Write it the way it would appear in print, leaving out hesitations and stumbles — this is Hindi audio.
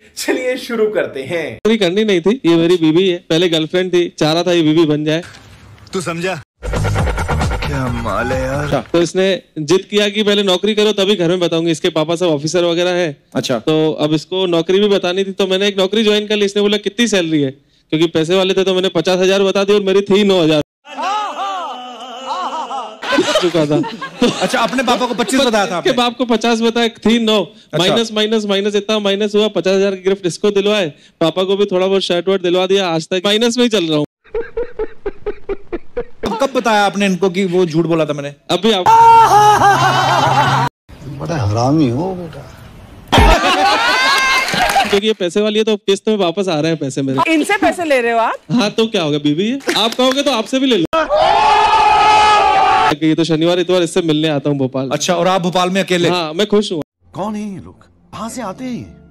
चलिए शुरू करते हैं। नौकरी करनी नहीं थी, ये मेरी बीवी है, पहले गर्लफ्रेंड थी, चाह रहा था ये बीवी बन जाए। तू समझा? क्या माल है यार। तो इसने जिद किया कि पहले नौकरी करो तभी घर में बताऊंगी। इसके पापा सब ऑफिसर वगैरह है। अच्छा। तो अब इसको नौकरी भी बतानी थी, तो मैंने एक नौकरी ज्वाइन कर ली। इसने बोला कितनी सैलरी है, क्योंकि पैसे वाले थे तो मैंने 50,000 बता दी और मेरी थी 9,000 चुका था। तो अच्छा, अपने पापा को 25 बताया था आपने? के बाप को 50 बताया, थी 9। माइनस माइनस माइनस इतना माइनस हुआ, 50,000 की गिफ्ट इसको दिलवाए, पापा को भी थोड़ा बहुत शर्ट वर्ट दिलवा दिया। आज तक माइनस में ही चल रहा हूँ। कब बताया आपने इनको कि वो झूठ बोला था मैंने? अभी आप बड़ा हरामी हो बेटा। क्योंकि ये पैसे वाली है तो किस्त में वापस आ रहे हैं पैसे मेरे। इनसे पैसे ले रहे हो आप? हाँ, तो क्या होगा, बीवी है। आप कहोगे तो आपसे भी ले लो। ये तो शनिवार इतवार इससे मिलने आता हूँ भोपाल। अच्छा, और आप भोपाल में अकेले? हाँ, मैं खुश हूँ। कौन है ये लोग? कहाँ से आते हैं?